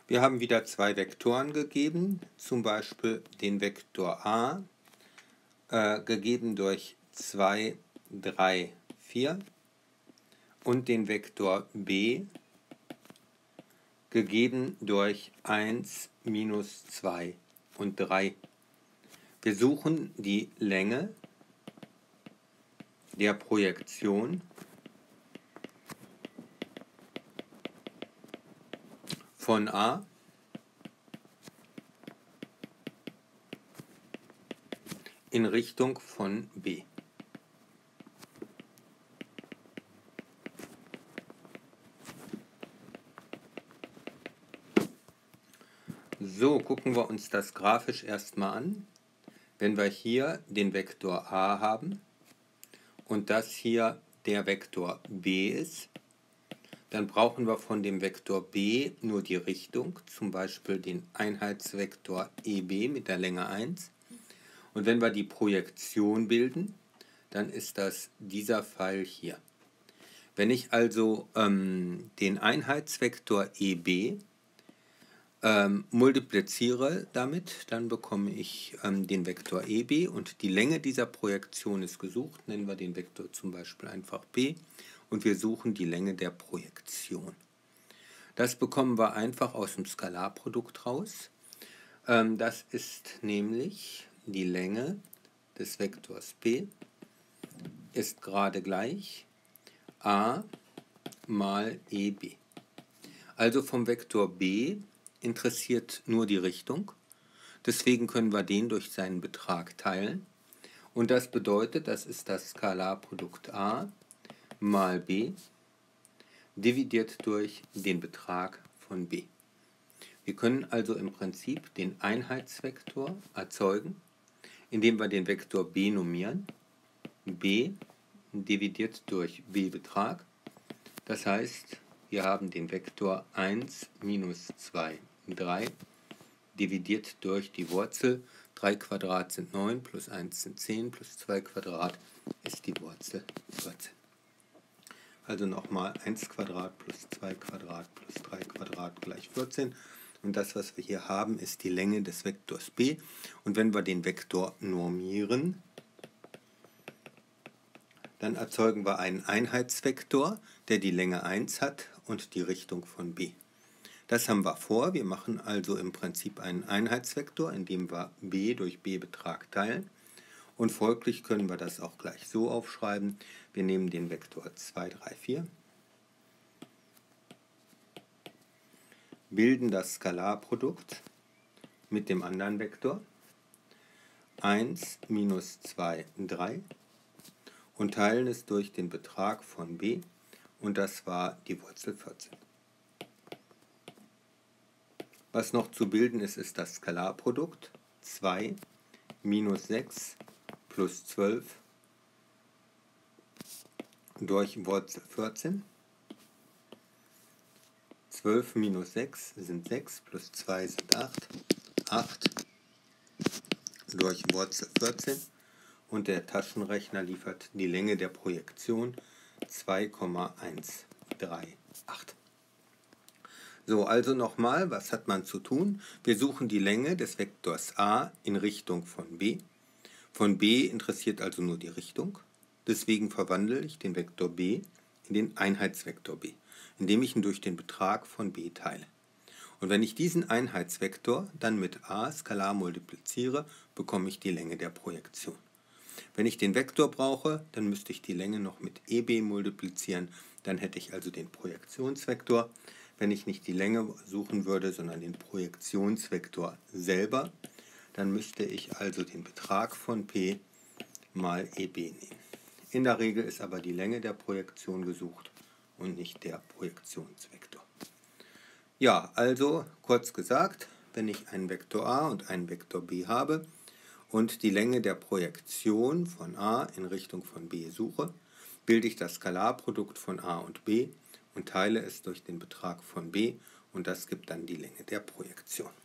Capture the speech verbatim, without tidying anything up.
Wir haben wieder zwei Vektoren gegeben, zum Beispiel den Vektor a, äh, gegeben durch zwei, drei, vier und den Vektor b, gegeben durch eins, minus zwei und drei. Wir suchen die Länge der Projektion von A in Richtung von B. So, gucken wir uns das grafisch erstmal an. Wenn wir hier den Vektor a haben und das hier der Vektor b ist, dann brauchen wir von dem Vektor b nur die Richtung, zum Beispiel den Einheitsvektor E B mit der Länge eins. Und wenn wir die Projektion bilden, dann ist das dieser Pfeil hier. Wenn ich also ähm, den Einheitsvektor E B ähm, multipliziere damit, dann bekomme ich ähm, den Vektor E B und die Länge dieser Projektion ist gesucht. Nennen wir den Vektor zum Beispiel einfach B und wir suchen die Länge der Projektion. Das bekommen wir einfach aus dem Skalarprodukt raus. Ähm, das ist nämlich die Länge des Vektors B ist gerade gleich a mal E B. Also vom Vektor B interessiert nur die Richtung. Deswegen können wir den durch seinen Betrag teilen. Und das bedeutet, das ist das Skalarprodukt a mal b dividiert durch den Betrag von b. Wir können also im Prinzip den Einheitsvektor erzeugen, indem wir den Vektor b normieren. B dividiert durch b-Betrag. Das heißt, wir haben den Vektor eins, minus zwei, drei dividiert durch die Wurzel. drei Quadrat sind neun, plus eins sind zehn, plus zwei Quadrat ist die Wurzel vierzehn. Also nochmal eins Quadrat plus zwei Quadrat plus drei Quadrat gleich vierzehn. Und das, was wir hier haben, ist die Länge des Vektors b. Und wenn wir den Vektor normieren, dann erzeugen wir einen Einheitsvektor, der die Länge eins hat und die Richtung von b. Das haben wir vor. Wir machen also im Prinzip einen Einheitsvektor, indem wir b durch b-Betrag teilen. Und folglich können wir das auch gleich so aufschreiben. Wir nehmen den Vektor zwei, drei, vier, bilden das Skalarprodukt mit dem anderen Vektor eins, minus zwei, drei und teilen es durch den Betrag von b und das war die Wurzel vierzehn. Was noch zu bilden ist, ist das Skalarprodukt zwei minus sechs plus zwölf durch Wurzel vierzehn. zwölf minus sechs sind sechs, plus zwei sind acht. acht durch Wurzel vierzehn. Und der Taschenrechner liefert die Länge der Projektion zwei Komma eins drei acht. So, also nochmal, was hat man zu tun? Wir suchen die Länge des Vektors a in Richtung von b. Von b interessiert also nur die Richtung. Deswegen verwandle ich den Vektor b in den Einheitsvektor b, indem ich ihn durch den Betrag von b teile. Und wenn ich diesen Einheitsvektor dann mit a skalar multipliziere, bekomme ich die Länge der Projektion. Wenn ich den Vektor brauche, dann müsste ich die Länge noch mit E B multiplizieren. Dann hätte ich also den Projektionsvektor. Wenn ich nicht die Länge suchen würde, sondern den Projektionsvektor selber, dann müsste ich also den Betrag von P mal E B nehmen. In der Regel ist aber die Länge der Projektion gesucht und nicht der Projektionsvektor. Ja, also kurz gesagt, wenn ich einen Vektor a und einen Vektor b habe und die Länge der Projektion von a in Richtung von b suche, bilde ich das Skalarprodukt von a und b und teile es durch den Betrag von b und das gibt dann die Länge der Projektion.